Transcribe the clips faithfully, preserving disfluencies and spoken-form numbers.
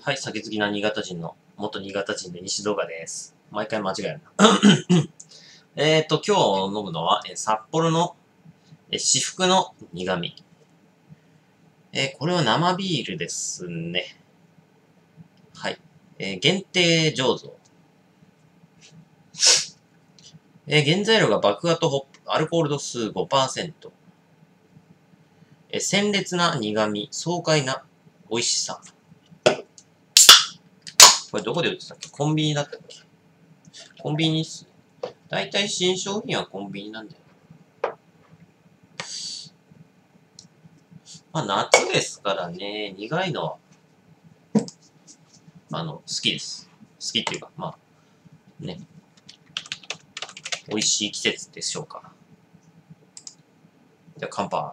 はい、酒好きな新潟人の、元新潟人で西動画です。毎回間違えるな。えっと、今日飲むのは、え札幌の、え至福の苦味。えーこれは生ビールですね。はい。えー限定醸造。えー原材料が麦芽とホップ、アルコール度数 ごパーセント。えー鮮烈な苦味、爽快な美味しさ。これどこで売ってたっけ？コンビニだったっけ？コンビニっす。だいたい新商品はコンビニなんだよ。まあ夏ですからね、苦いのは、あの、好きです。好きっていうか、まあ、ね、美味しい季節でしょうか。じゃあ乾杯。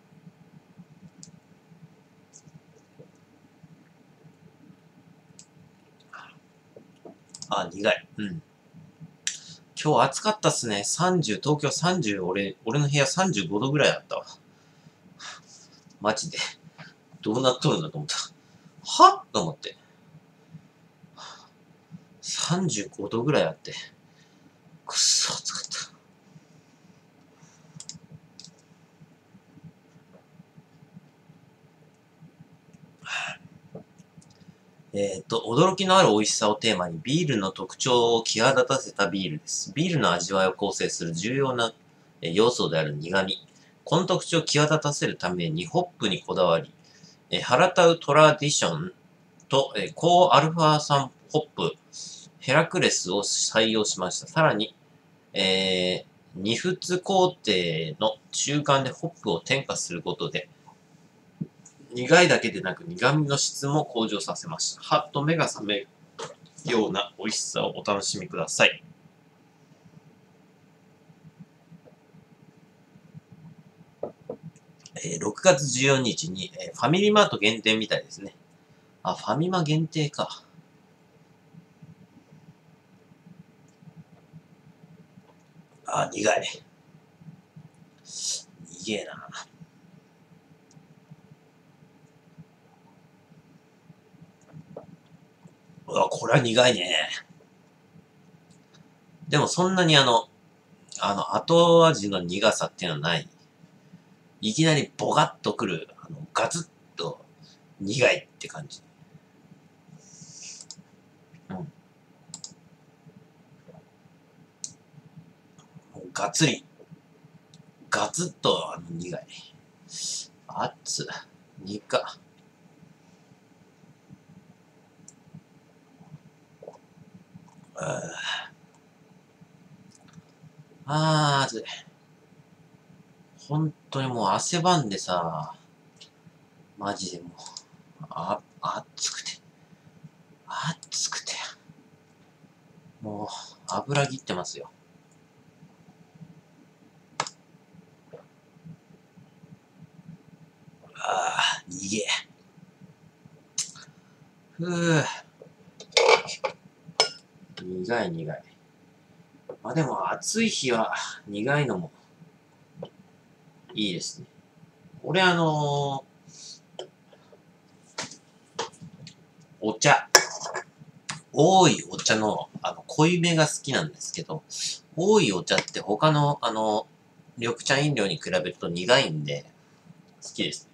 あ、苦い。うん。今日暑かったっすね。さんじゅう、東京さんじゅう、俺、俺の部屋さんじゅうごどぐらいあったわ。マジで。どうなっとるんだと思った。はと思って。さんじゅうごどぐらいあって。くっそ暑かった。えっと、驚きのある美味しさをテーマにビールの特徴を際立たせたビールです。ビールの味わいを構成する重要なえ要素である苦味。この特徴を際立たせるためにホップにこだわり、えハラタウトラディションとえ高アルファ酸ホップ、ヘラクレスを採用しました。さらに、えー、二沸工程の中間でホップを添加することで、苦いだけでなく苦味の質も向上させました。はっと目が覚めるような美味しさをお楽しみください。えーろくがつじゅうよっかに、えーファミリーマート限定みたいですね。あ、ファミマ限定か。あ、苦い。苦えな。うわ、これは苦いね。でもそんなにあの、あの、後味の苦さっていうのはない。いきなりボガッとくる、あの、ガツッと苦いって感じ。うん。ガツリ、ガツッとあの苦い。熱、苦。ああ、熱い。本当にもう汗ばんでさ、マジでもう、あ、熱くて、熱くて、もう、油切ってますよ。ああ、逃げ。ふぅ、苦い苦い。まあでも暑い日は苦いのもいいですね。俺あのー、お茶、多いお茶の、あの、濃いめが好きなんですけど、多いお茶って他の、あの、緑茶飲料に比べると苦いんで、好きですね。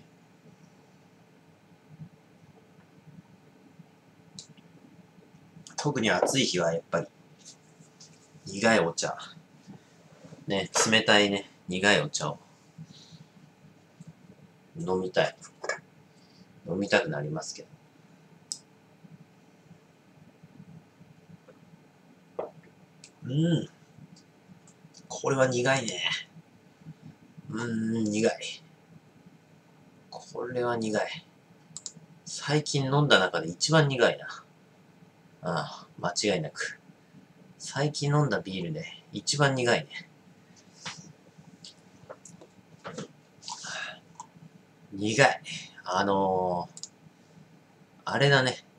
特に暑い日はやっぱり、苦いお茶。ね、冷たいね、苦いお茶を飲みたい。飲みたくなりますけど。うん。これは苦いね。うーん、苦い。これは苦い。最近飲んだ中で一番苦いな。ああ、間違いなく。最近飲んだビールで一番苦いね。苦い。あのー、あれだね。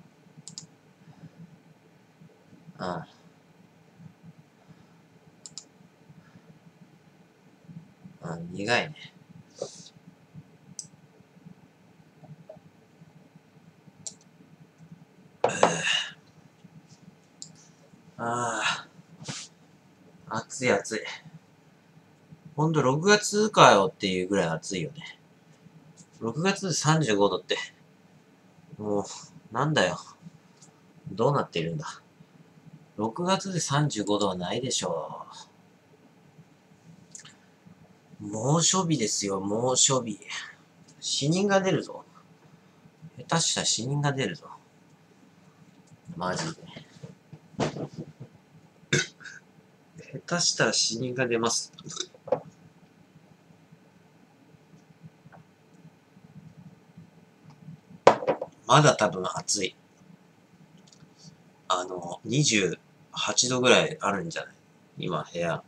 うん。うん、苦いね。 ああ、暑い暑い。ほんとろくがつかよっていうぐらい暑いよね。ろくがつでさんじゅうごどって、もう、なんだよ。どうなってるんだ。ろくがつでさんじゅうごどはないでしょう。猛暑日ですよ、猛暑日。死人が出るぞ。下手したら死人が出るぞ。マジで。下手したら死人が出ます。まだ多分暑い。あの、にじゅうはちどぐらいあるんじゃない今、部屋。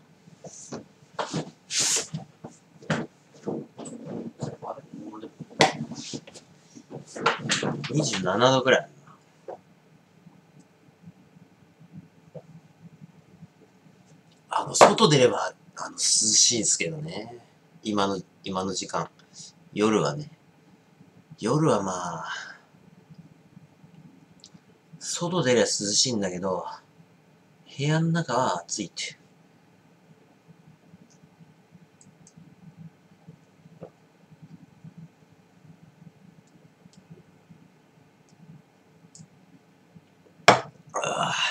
にじゅうななどぐらいあるな。あの、外出れば、あの、涼しいんですけどね。今の、今の時間。夜はね。夜はまあ、外出れば涼しいんだけど、部屋の中は暑いって。ああ、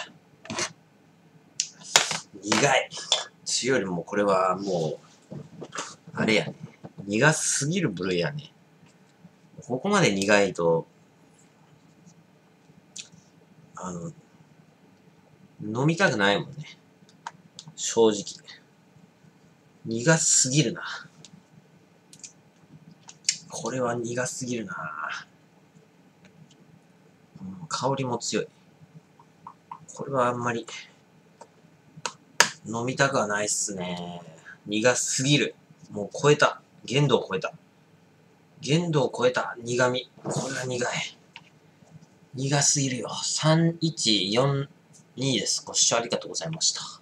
苦い。強いよりもこれはもう、あれやね。苦すぎる部類やね。ここまで苦いと、あの、飲みたくないもんね。正直。苦すぎるな。これは苦すぎるな。うん、香りも強い。これはあんまり飲みたくはないっすね。苦すぎる。もう超えた。限度を超えた。限度を超えた。苦味。これは苦い。苦すぎるよ。さんいちよんにです。ご視聴ありがとうございました。